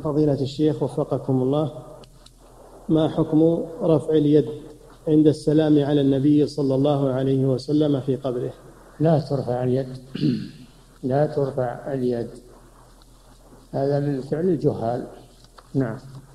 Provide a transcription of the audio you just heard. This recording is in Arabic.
فضيلة الشيخ وفقكم الله، ما حكم رفع اليد عند السلام على النبي صلى الله عليه وسلم في قبره؟ لا ترفع اليد لا ترفع اليد، هذا من فعل الجهال. نعم.